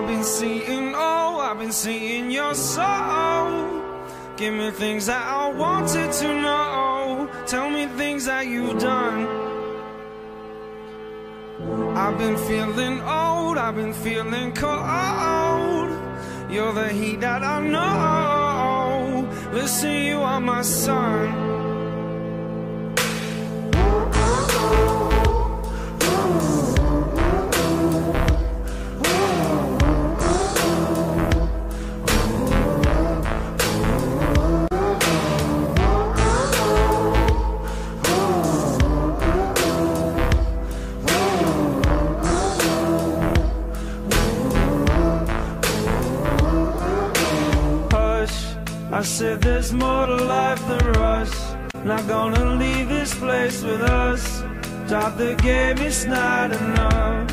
I've been seeing, oh, I've been seeing your soul. Give me things that I wanted to know. Tell me things that you've done. I've been feeling old, I've been feeling cold. You're the heat that I know. Listen, you are my sun. I said there's more to life than rush. Not gonna leave this place with us. Drop the game, it's not enough.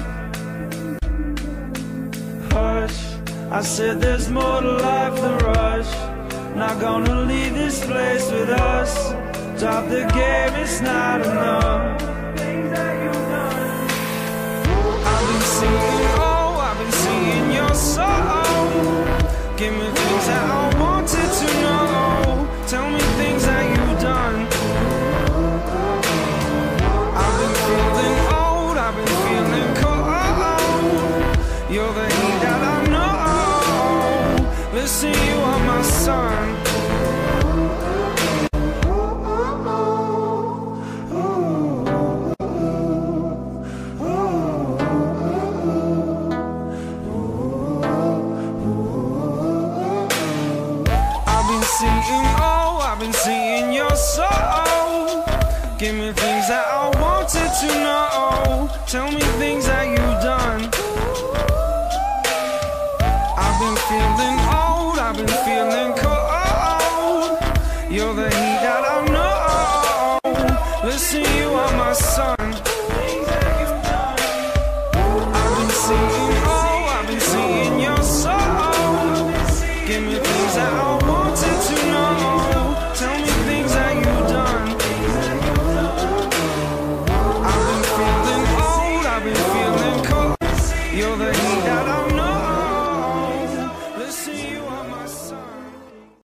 Hush, I said there's more to life than rush. Not gonna leave this place with us. Drop the game, it's not enough. I've been seeing, oh, I've been seeing your soul. Give me things that I wanted to know. Tell me things that you've done. I've been feeling old, I've been feeling cold. You're the heat that I know. Listen, you are my sun. Oh, I've been seeing your soul. Give me things that I wanted to know. Tell me